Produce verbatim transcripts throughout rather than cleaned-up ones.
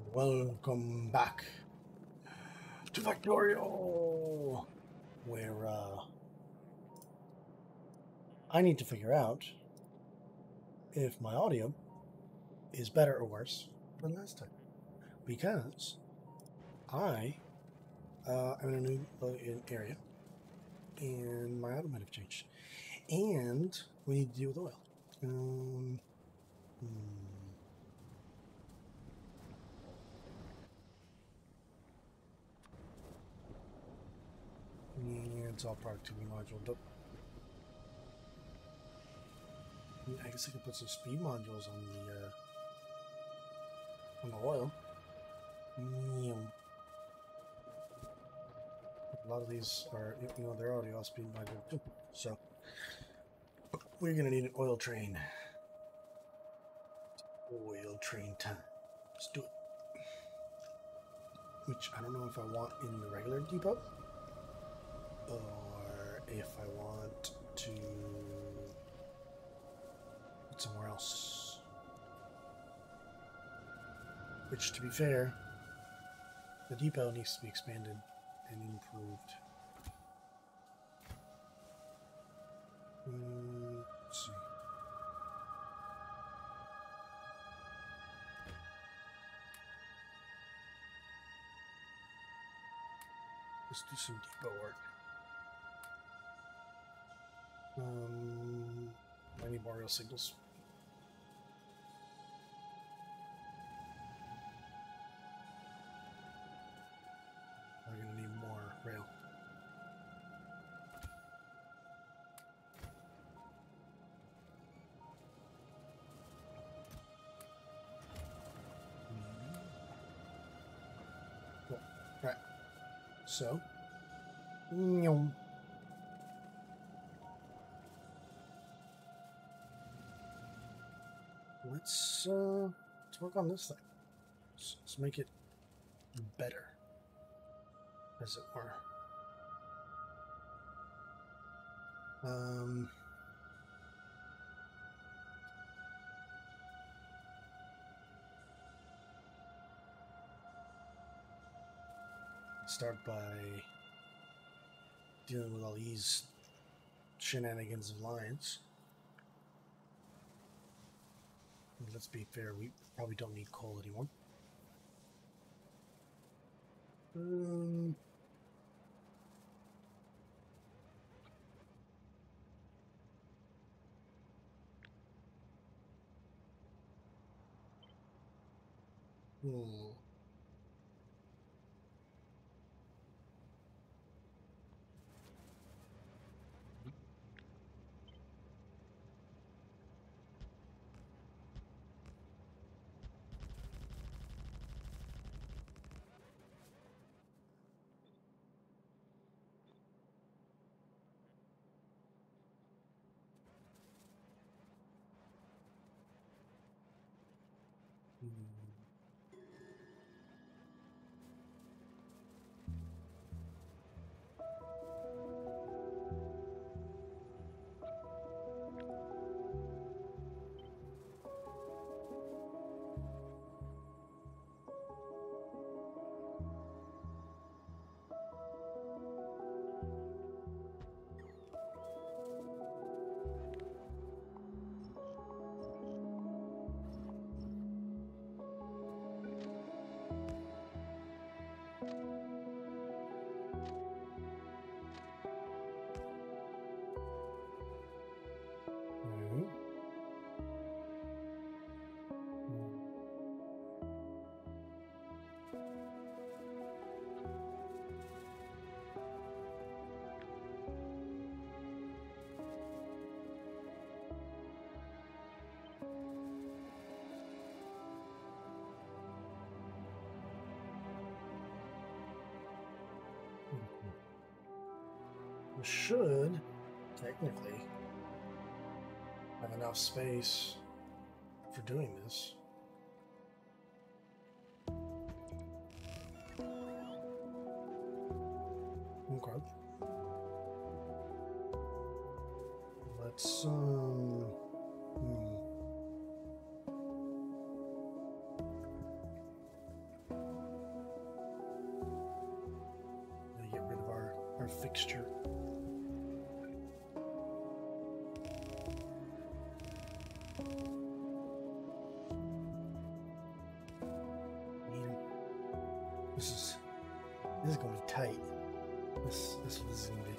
Welcome back to Factorio, where uh, I need to figure out if my audio is better or worse than last time, because I uh, am in a new uh, in area, and my auto might have changed, and we need to deal with oil. Um, hmm. Yeah, it's all productivity module, but I guess I could put some speed modules on the uh, on the oil. Yeah. A lot of these are, you know, they're already all speed module too. So we're gonna need an oil train. Oil train time. Let's do it. Which I don't know if I want in the regular depot or if I want to put somewhere else. Which, to be fair, the depot needs to be expanded and improved. Mm, let's see. Let's do some depot work. Um, I need more rail signals. I'm gonna need more rail. Cool. Right. So, let's uh, let's work on this thing. Let's, let's make it better, as it were. Um, start by dealing with all these shenanigans of lines. Let's be fair, we probably don't need coal anymore. Um, hmm. Hmm. We should technically have enough space for doing this. Okay. Let's um. Hmm. fixture. Man, this is this is gonna be tight. This this is what this is gonna be.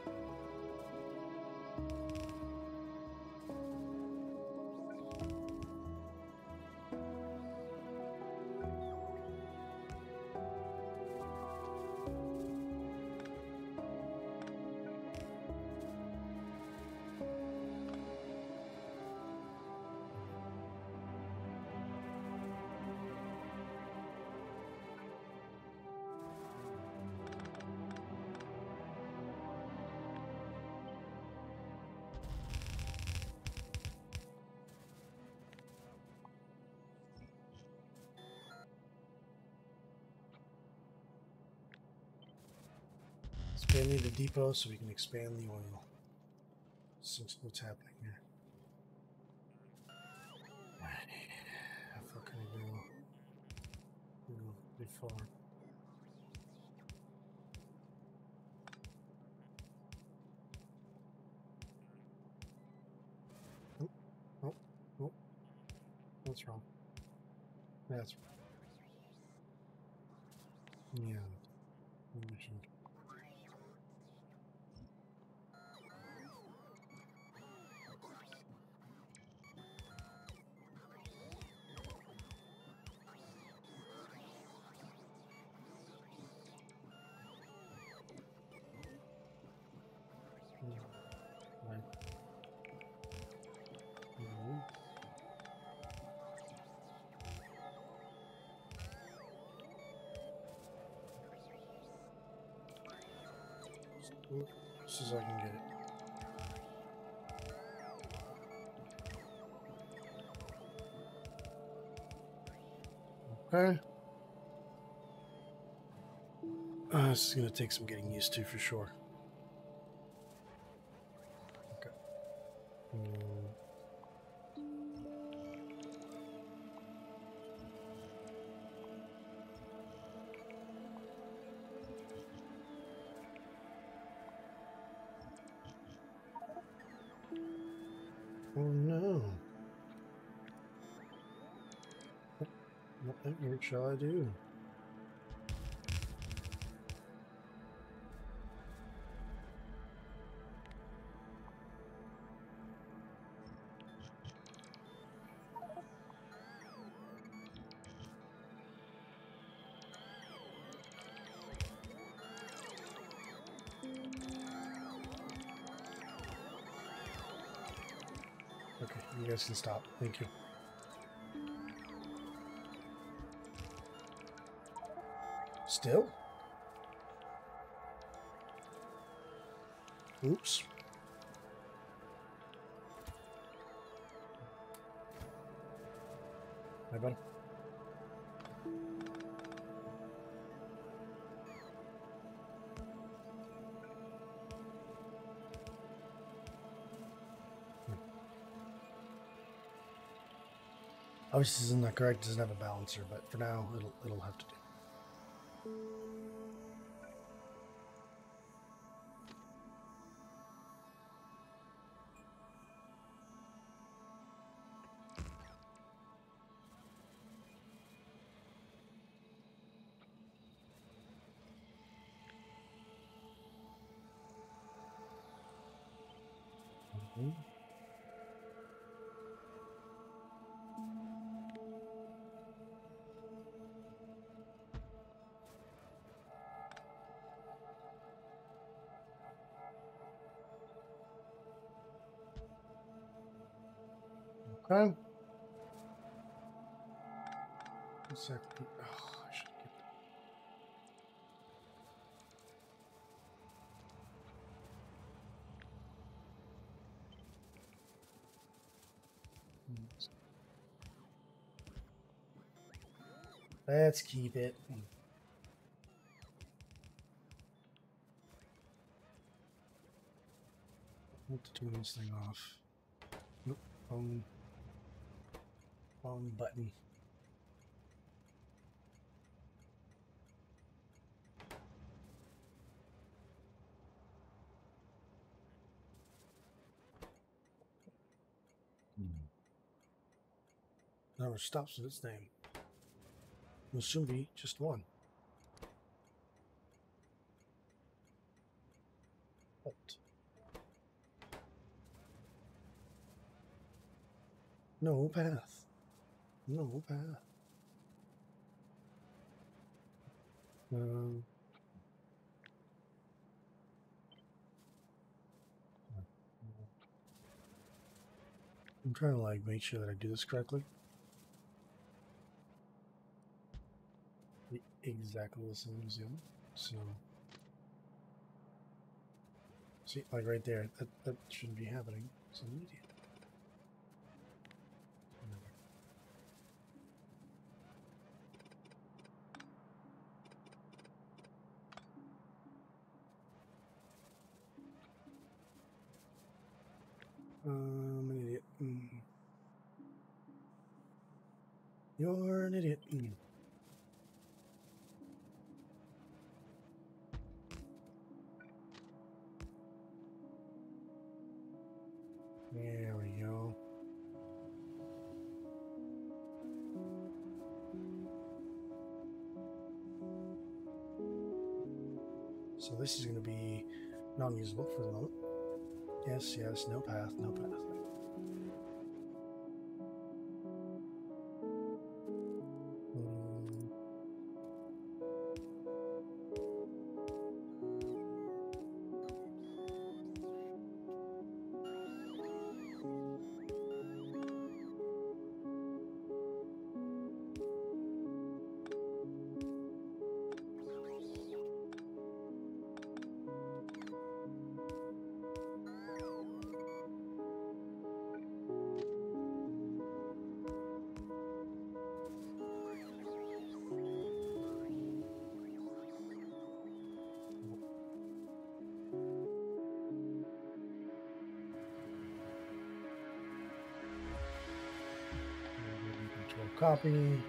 Expanding the depot so we can expand the oil. See what's happening here. How far can I go? Go pretty far. Oh, oh, oh. What's wrong? That's wrong. Yeah. As as I can get it. Okay. Uh, this is going to take some getting used to for sure. Okay. Mm. Oh no. What on earth shall I do? Okay, you guys can stop. Thank you. Still? Oops. My bad. Obviously, this is not correct. It doesn't have a balancer, but for now, it'll it'll have to do. Mm-hmm. Okay. Exactly. Oh, I should get that. Let's keep it. Need to turn this thing off. Nope. Wrong. Wrong button. never stops with its name. It will soon be just one. What? No path. No path. Um, I'm trying to like make sure that I do this correctly. Exactly the same as the other. So, see, like right there, that, that shouldn't be happening. So I'm an idiot. I'm an idiot. Mm. You're an idiot. Mm. There we go. So this is going to be non-usable for the moment. Yes, yes, no path, no path. Um, Control copy.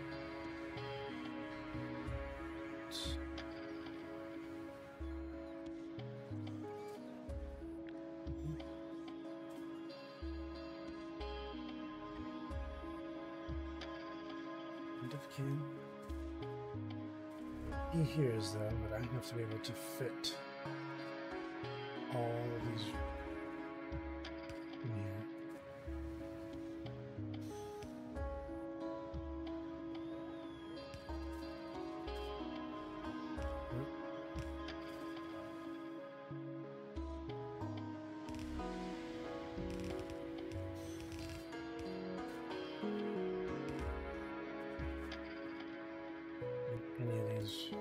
He hears them, but I have to be able to fit all of these in here. Any of these.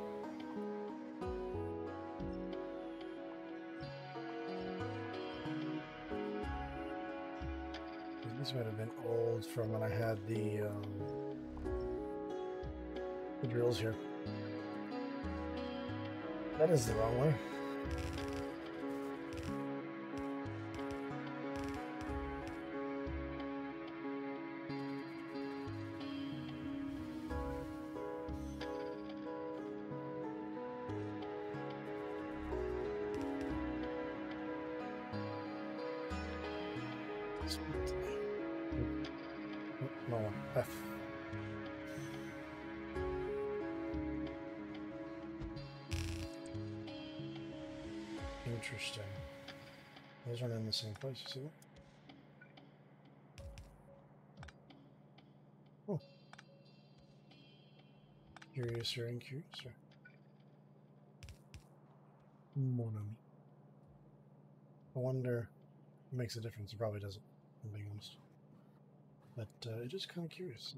These might have been old from when I had the, um, the drills here. That is the wrong way. No, F. Interesting. Those aren't in the same place, you see that? Oh. Curiouser and curiouser. Mon ami. I wonder if it makes a difference. It probably doesn't, if I'm being honest. But uh, it is kind of curious.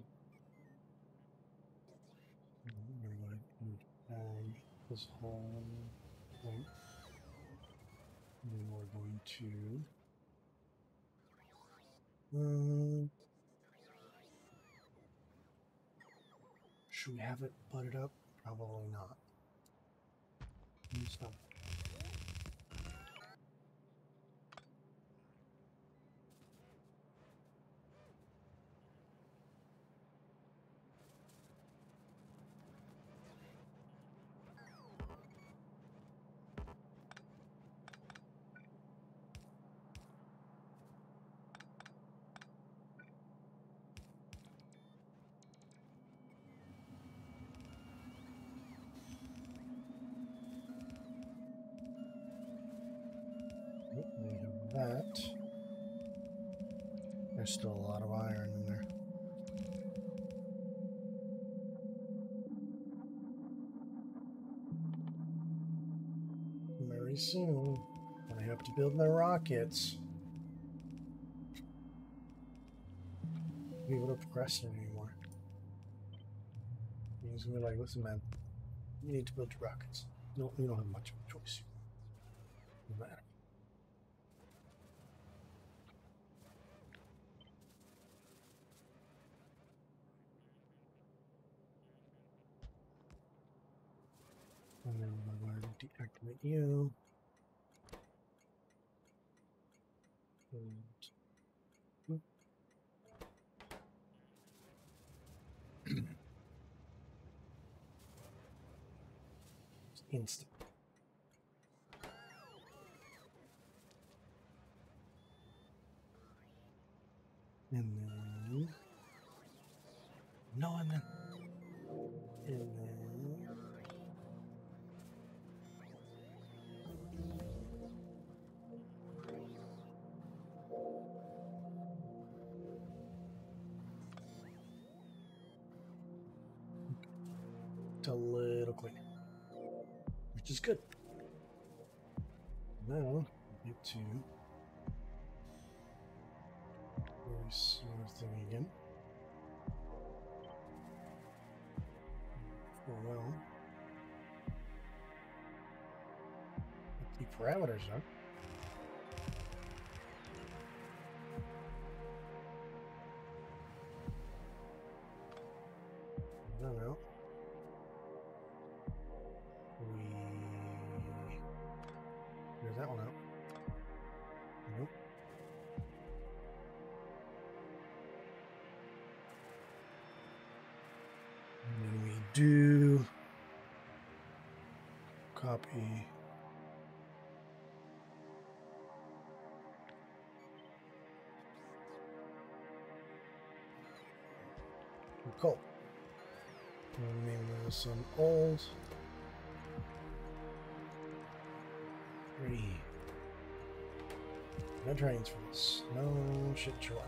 I'm going to tag this whole thing. And then we're going to um, should we have it butted up? Probably not. Stop. There's still a lot of iron in there. Very soon, when I have to build my rockets, I'll be able to procrastinate anymore. He's gonna be like, listen, man, you need to build your rockets. You don't, you don't have much of a choice. No matter. And then I'm going to deactivate you. And instant. And then no, and then and then it's a little cleaner, which is good. Now get to very similar thing again. Oh well, the parameters are. I don't know. We there's that one out. Nope. And then we do copy. Cool. We'll name this an old three. No trains for this. No shit truck.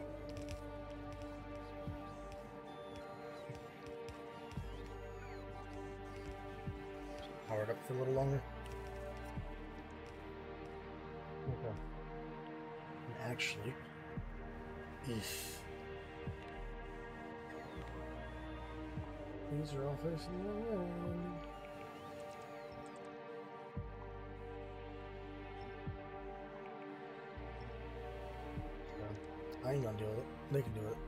Power it up for a little longer. Okay. And actually, if these are all facing the road. I ain't gonna deal with it. They can do it.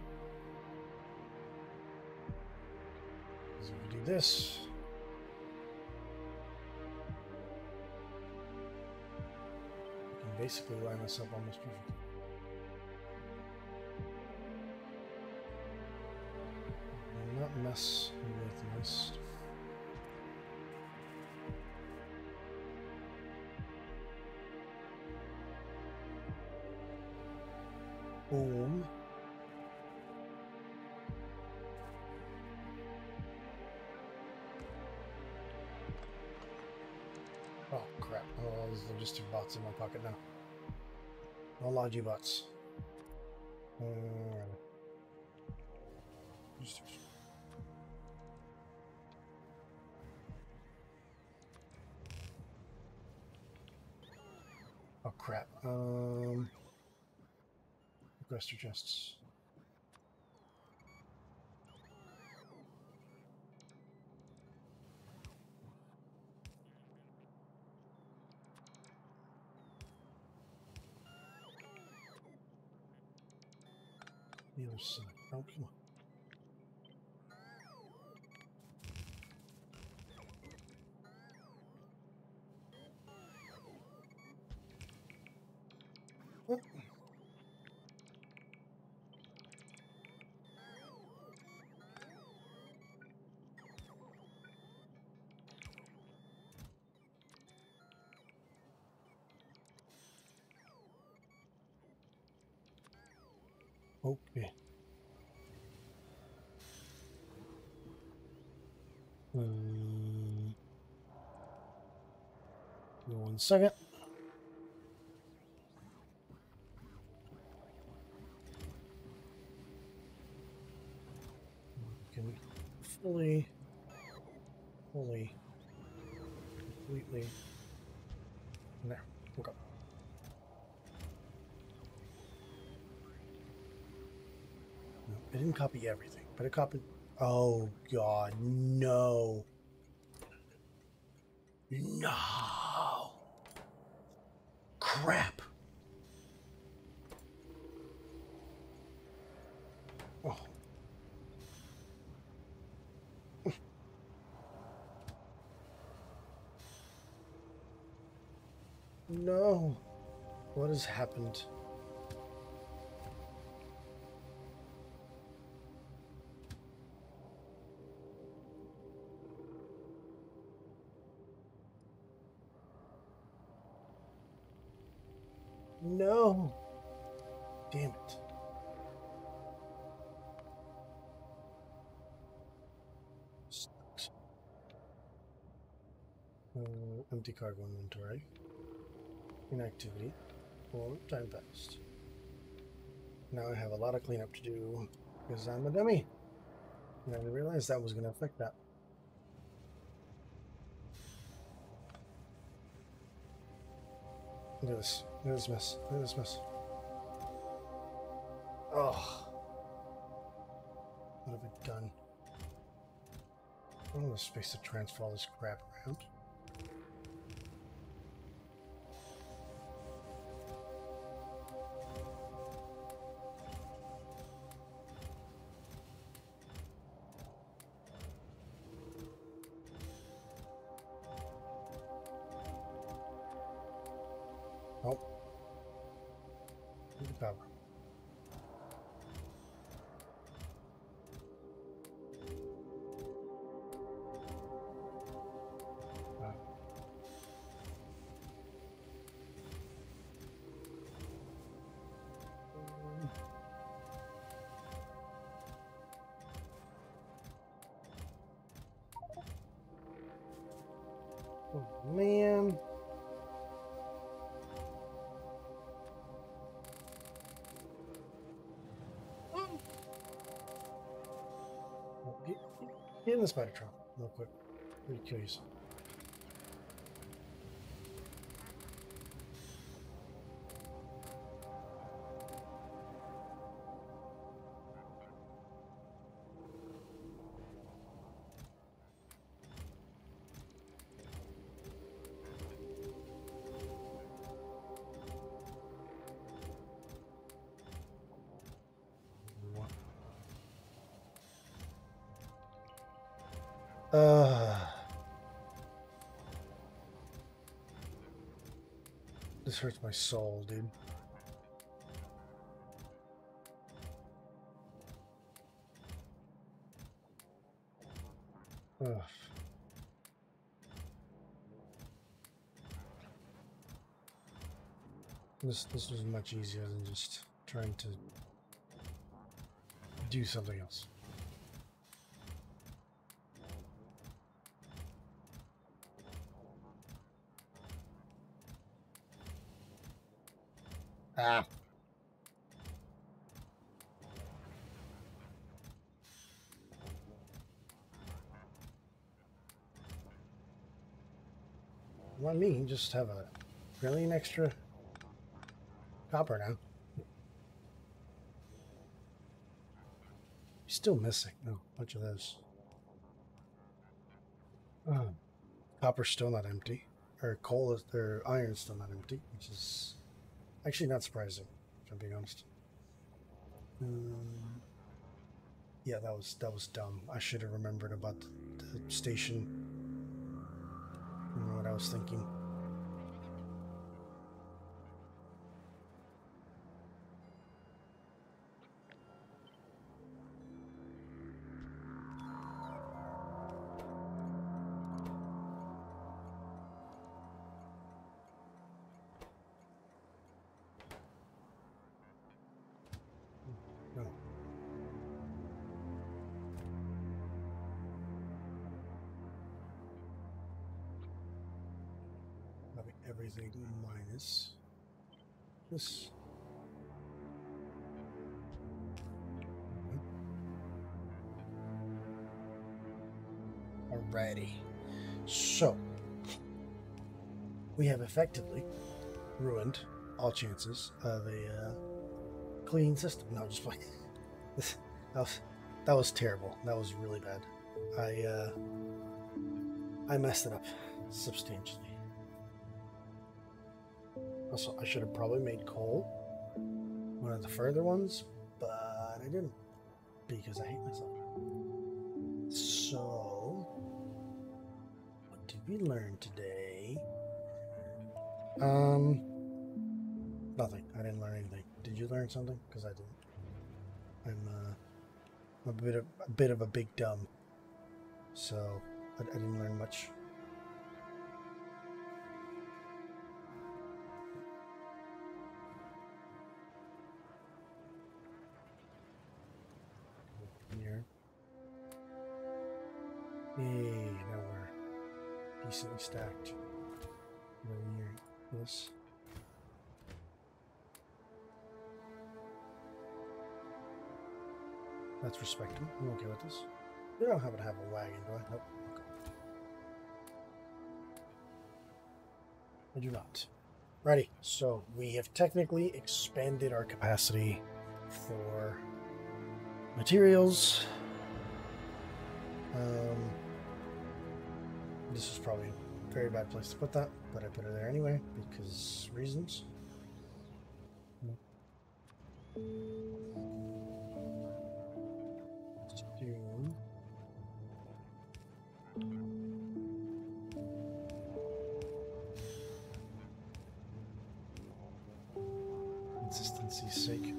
Because if we do this, we can basically line this up almost perfectly. And not mess with my stuff. Boom. Oh crap. Oh, there's logistic bots in my pocket now. No logi bots. Uh, oh crap. Um requester chests. The other side. Oh, come on. Oh. Okay. Um, one second. fully, fully, completely. There. Okay. No, it didn't copy everything, but it copied. Oh God, no. No. Crap. Oh. No. What has happened? No. Damn it. Sucks. Uh, empty cargo inventory. Inactivity. Well, time passed. Now I have a lot of cleanup to do because I'm a dummy. And I didn't realize that was going to affect that. Look at this. Look at this mess. Look at this mess. Oh. What have I done? I don't have the space to transfer all this crap around. Oh. Need the power. Wow. Oh, man. Get, get in the spider trap real quick. Let me kill you some. Uh, this hurts my soul, dude. Ugh. This this was much easier than just trying to do something else. Ah. Let me just have a billion extra copper now. Still missing. No, a bunch of those. Oh. Copper's still not empty. Or coal is, or iron's still not empty, which is actually not surprising, if I'm being honest. Um, yeah, that was that was dumb. I should have remembered about the, the station. I don't know what I was thinking. No. Probably everything minus this. Alrighty. So, we have effectively ruined all chances of a uh, clean system. No, just like this. That was, that was terrible. That was really bad. I uh, I messed it up substantially. Also, I should have probably made coal one of the further ones, but I didn't because I hate myself. So, what did we learn today? Um, nothing. I didn't learn anything. Did you learn something? Because I didn't. I'm uh, I'm a bit of a bit of a big dumb, so I, I didn't learn much. Here. Yay! Now we're decently stacked. Right near this. That's respectable. I'm okay with this. We don't happen to have a wagon, do I? Nope. Okay. I do not. Righty. So we have technically expanded our capacity for materials. Um, this is probably a very bad place to put that, but I put it there anyway because reasons. Let's do consistency's sake.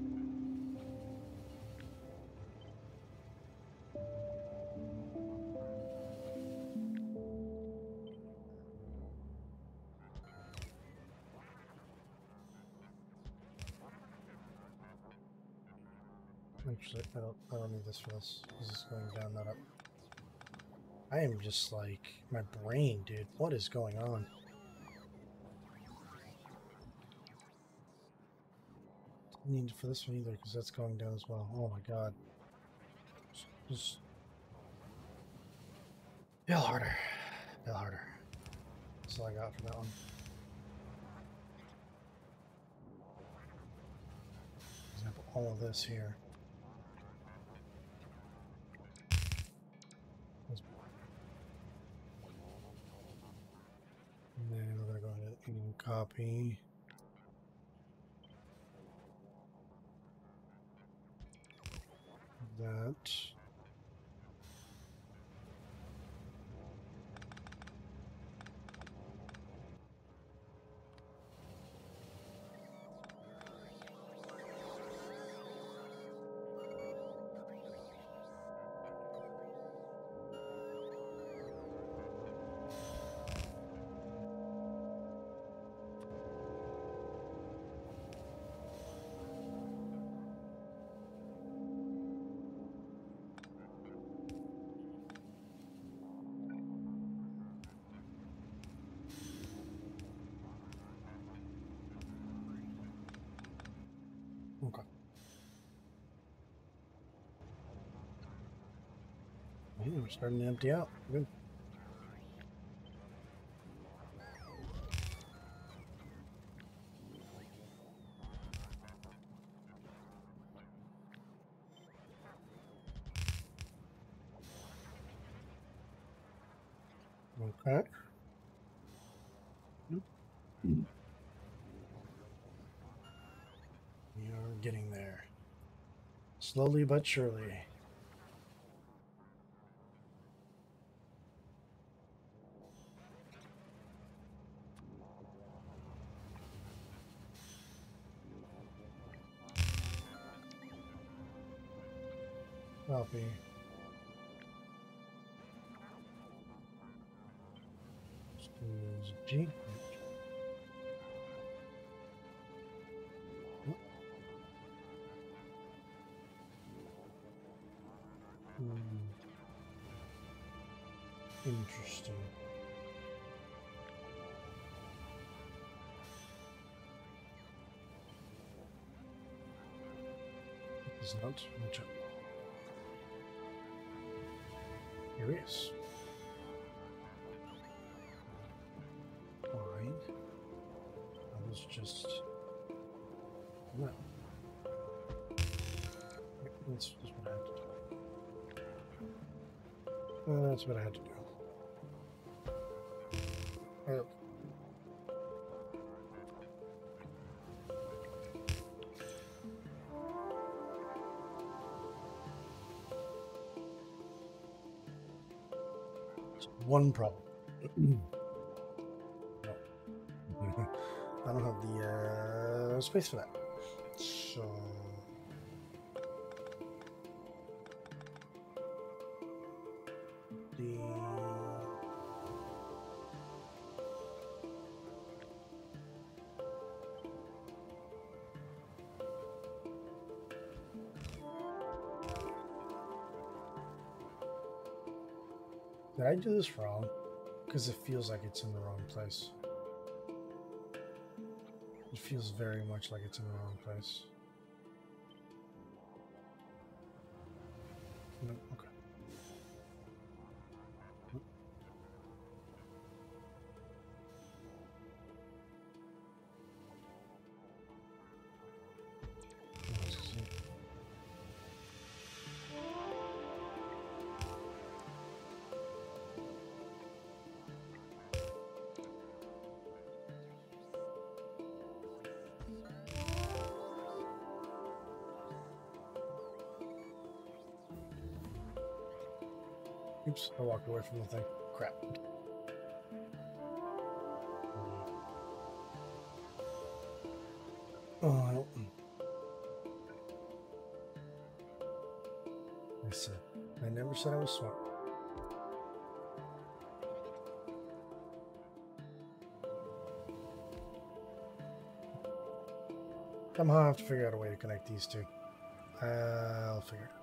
Actually, I don't, I don't need this for this. This is going down, not up. I am just like, my brain, dude. What is going on? Don't need it for this one either, because that's going down as well. Oh my god. Just... Bill harder. Bill harder. That's all I got for that one. Example, all of this here. And then we're going to go ahead and copy. That. Okay. Yeah, we're starting to empty out. Good. Okay. We are getting there. Slowly but surely. Copy. Excuse G. Hmm. Interesting. Is not much. Here he is. just no. That's just what I had to do. Uh, that's what I had to do. Uh, one problem. I don't have the uh, space for that. So the did I do this wrong? Because it feels like it's in the wrong place. It feels very much like it's in the wrong place. No, okay. Nope. Let's see. Oops, I walked away from the thing. Crap. Oh, I don't. I said, I never said I was smart. Somehow I have to figure out a way to connect these two. I'll figure it out.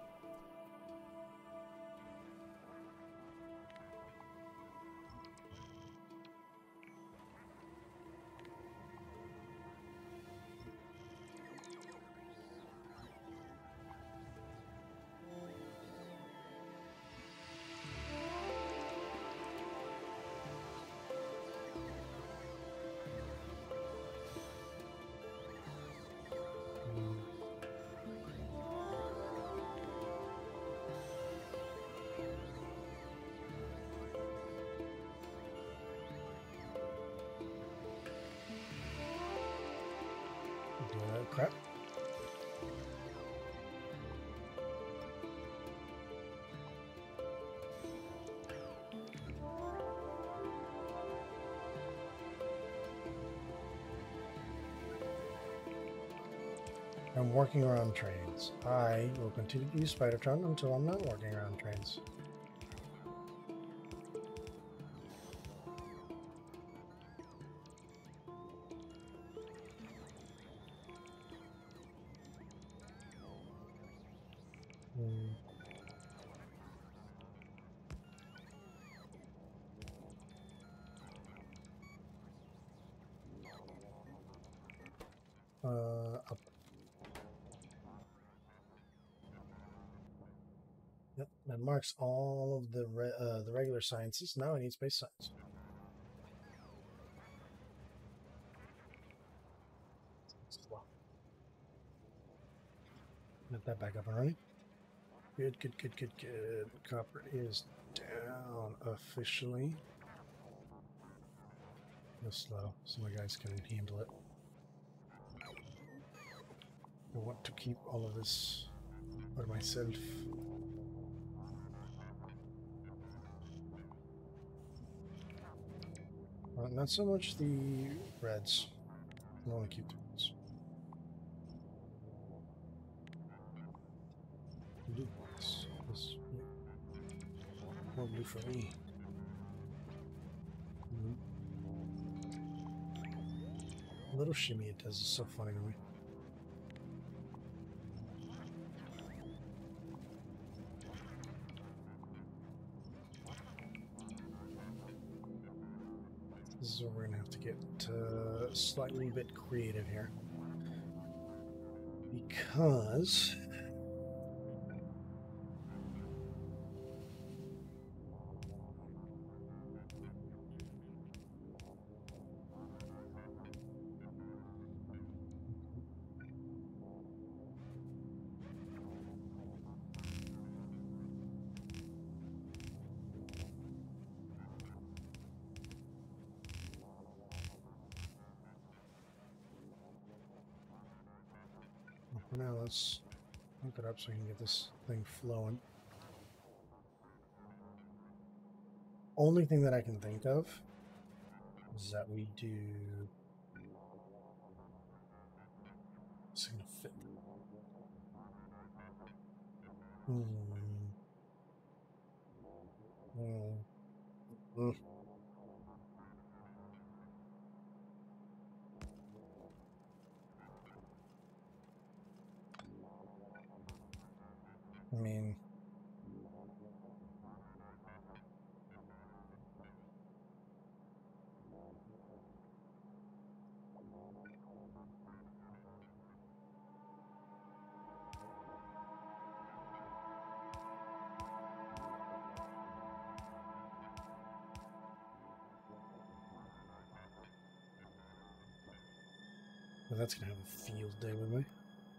Uh, crap. I'm working around trains. I will continue to use Spidertron until I'm not working around trains. Hmm. Uh, up. Yep, that marks all of the re uh, the regular sciences. Now I need space science. Get that back up and running. Good, good, good, good, good. Copper is down officially. Go slow so my guys can handle it. I want to keep all of this for myself. Uh, not so much the reds. I want to keep the reds. Blue ones. This, more blue for me. Mm-hmm. Little shimmy it does is so funny to me. This is where we're gonna have to get uh, slightly bit creative here, because Now let's hook it up so we can get this thing flowing. Only thing that I can think of is that we do. Is it gonna fit? Hmm. Hmm. Mm. I mean, well, that's gonna have a field day with me.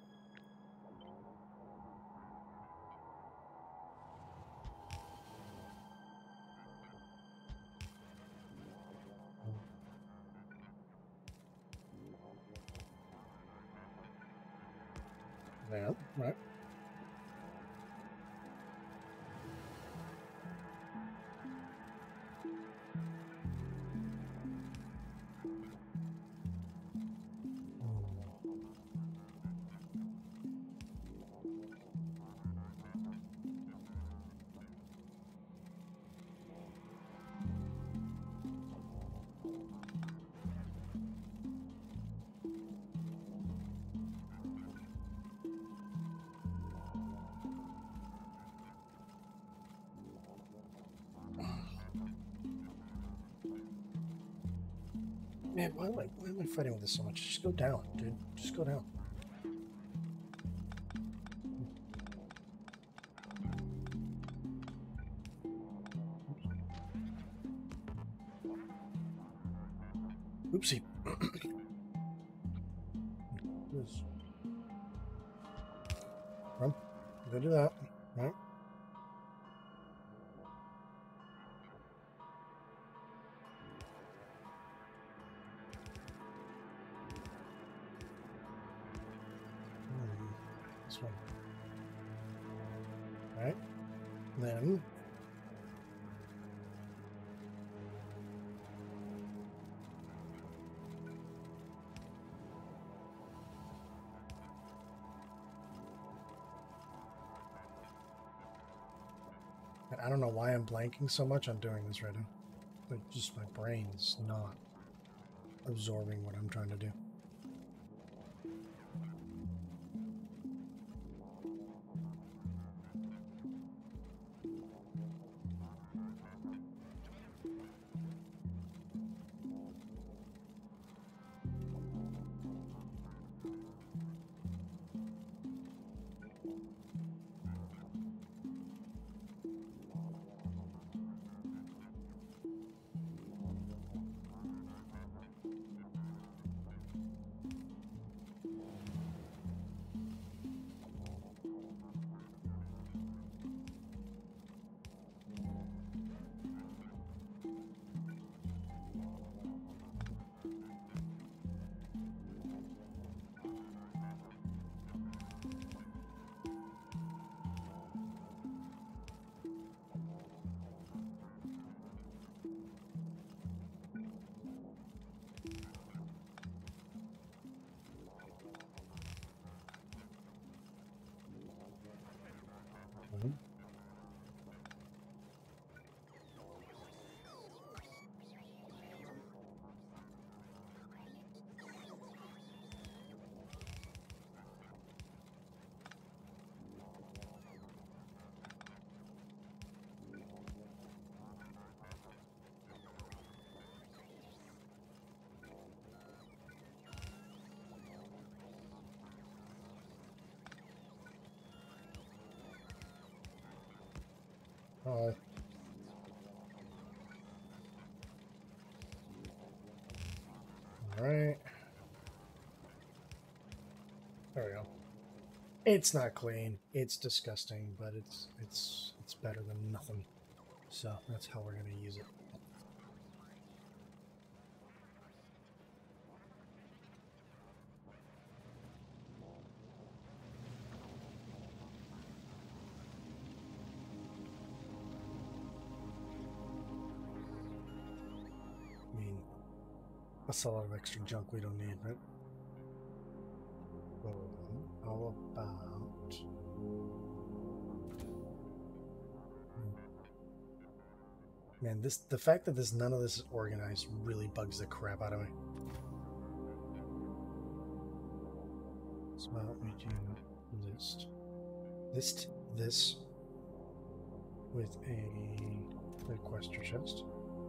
Yeah, right. Man, why am I why am I fighting with this so much? Just go down, dude. Just go down. Oopsie. Yes. Run. Go do that. Right. Hmm. This one. Right. Then. I don't know why I'm blanking so much on doing this right now. But just my brain's not absorbing what I'm trying to do. Mm-hmm. Uh, all right. There we go. It's not clean. It's disgusting, but it's it's it's better than nothing. So that's how we're gonna use it. That's a lot of extra junk we don't need, right? So, how about... Man, this the fact that this none of this is organized really bugs the crap out of me. So why don't we do list list this with a requester chest.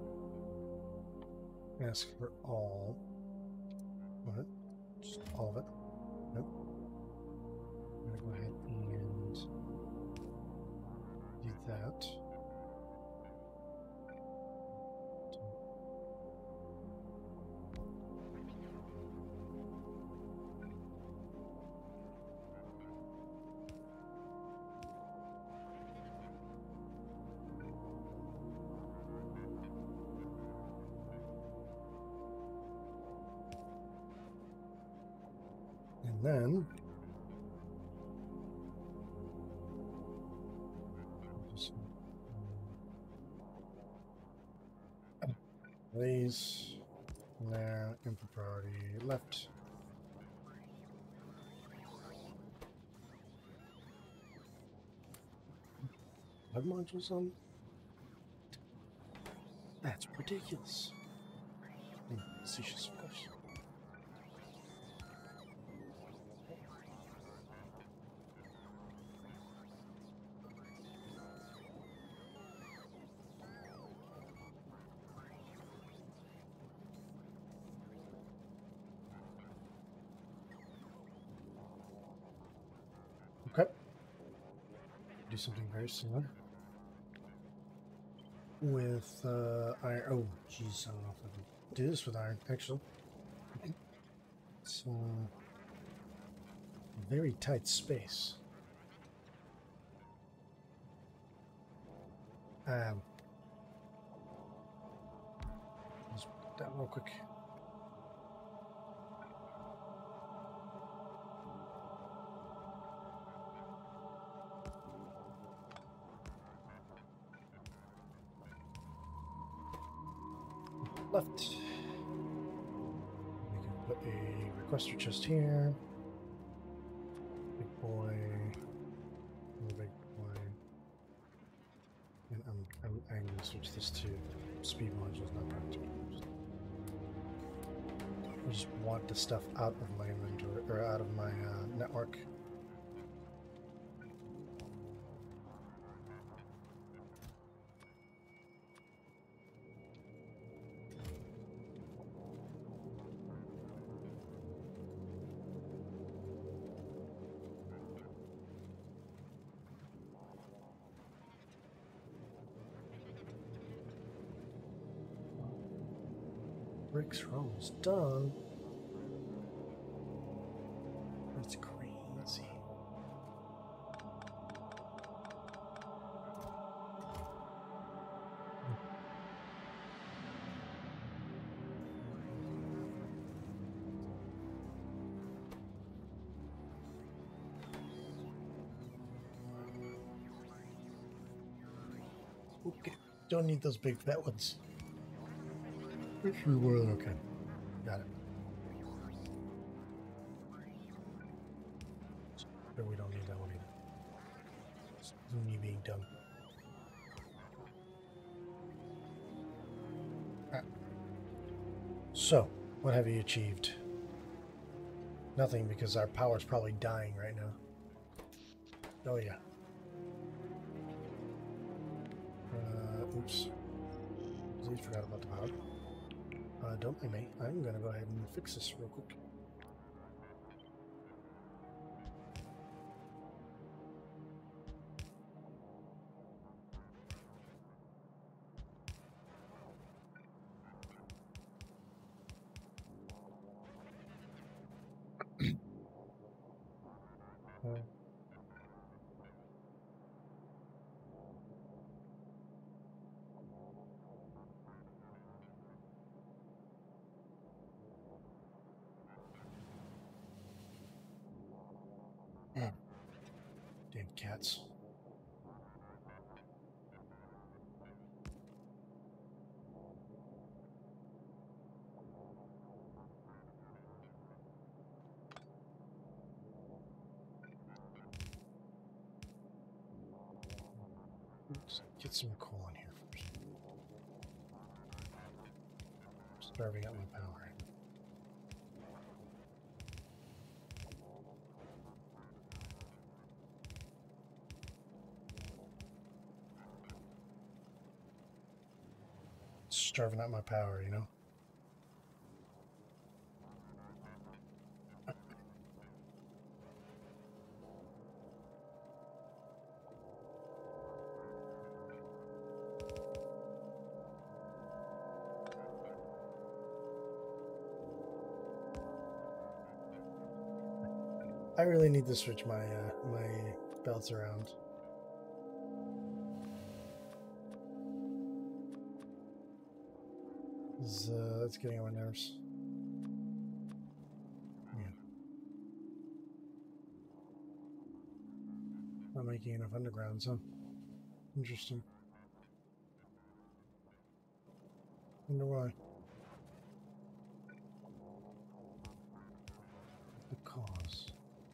Ask for all. What? Just all of it. Nope. I'm gonna go ahead and do that. And then these now input priority left. Hub modules on? That's ridiculous. Facetious, of course. Okay. Do something very similar with uh, iron. Oh, jeez, I don't know if I can do this with iron, actually. It's uh, a very tight space. Um, let's put that real quick. Left. We can put a requester chest here. Big boy. Another big boy. And I'm, I'm, I'm going to switch this to speed modules, not practical. I just want the stuff out of my inventory, or out of my uh, network. Rick's roll's done. That's crazy. Okay, don't need those big fat ones. If we were okay. Got it. So we don't need that one either. It's me being dumb. Right. So, what have you achieved? Nothing, because our power's probably dying right now. Oh yeah. Uh, oops. Please forgot about the power. Uh, don't blame me. I'm gonna go ahead and fix this real quick. uh, Mm. Damn cats. Just get some coal in here first. Starving out my power. Starving out my power, you know? I really need to switch my uh, my belts around. This, uh, that's getting on my nerves. Yeah. Not making enough undergrounds, huh? Interesting. Wonder why. The cause.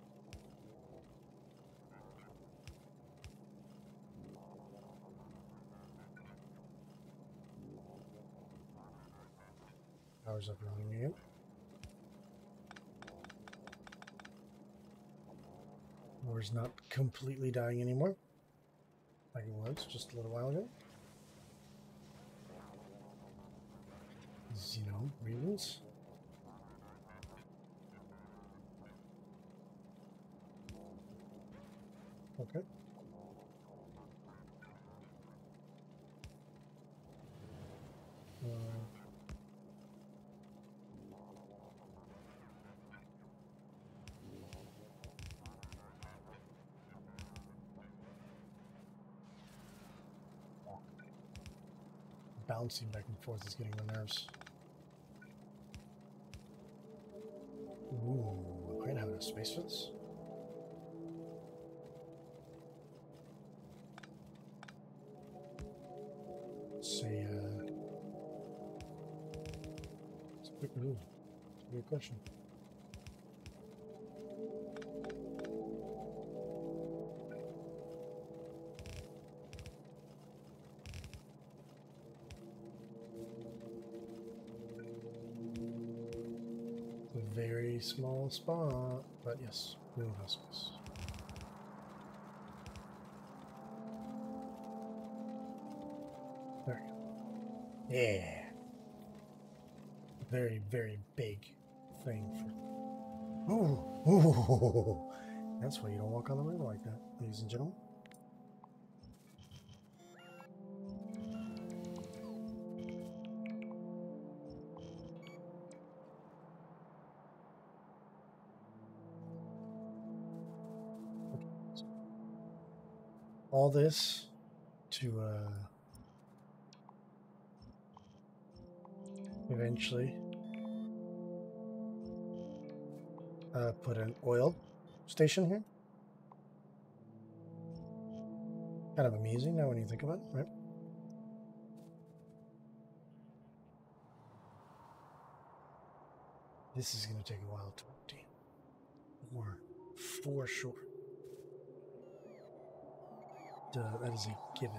Power's up and running again. Power's not completely dying anymore. Like it was just a little while ago. You know, reasons. Okay. Uh, bouncing back and forth is getting my nerves. Ooh, am I gonna have enough space for this? Let's see, uh... It's a quick move. It's a good question. Very small spot, but yes, we will have space. There we go. Yeah. Very, very big thing for. Oh, ooh. That's why you don't walk on the river like that, ladies and gentlemen. All this to uh, eventually uh, put an oil station here. Kind of amusing now when you think about it, right? This is going to take a while to empty. Or for sure. Duh, that is a given.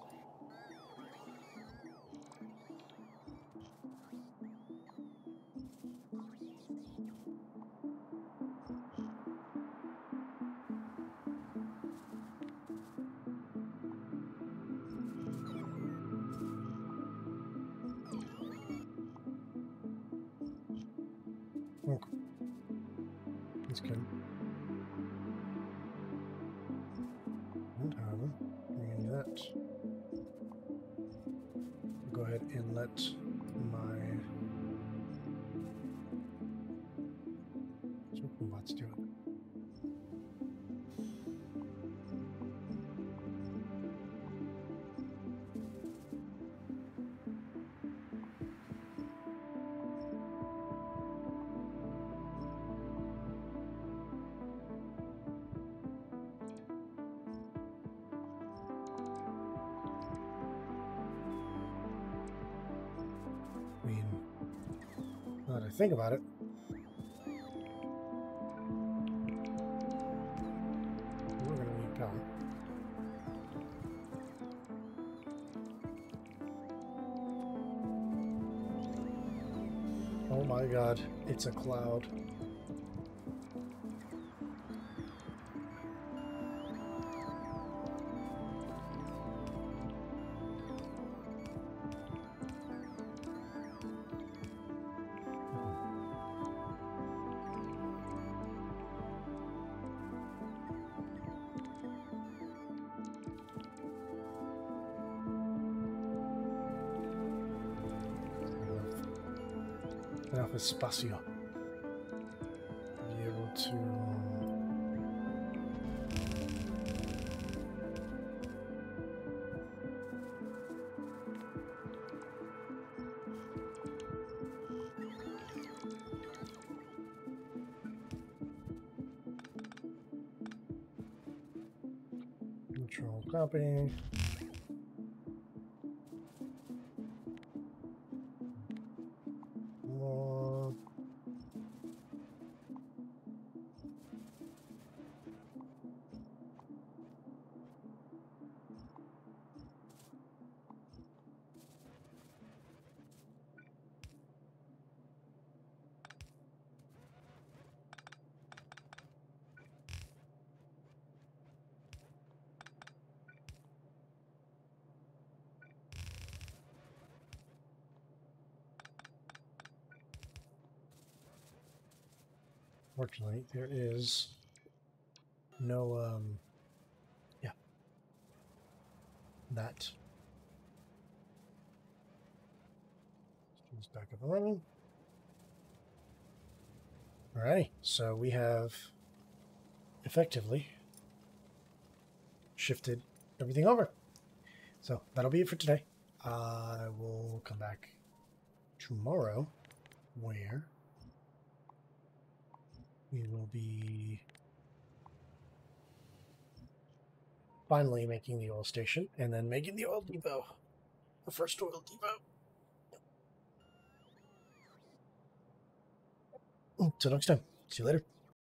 Okay. That's good. And however, we're going to do that. Go ahead and let my robots do it. I mean, now that I think about it, we're going to need power. Oh my god, it's a cloud. Enough espacio. Be able to. Control copy. More. Fortunately, there is no, um, yeah, that. Let's back up and running. Alrighty, so we have effectively shifted everything over. So that'll be it for today. I will come back tomorrow where we will be finally making the oil station and then making the oil depot. The first oil depot. Until next time. See you later.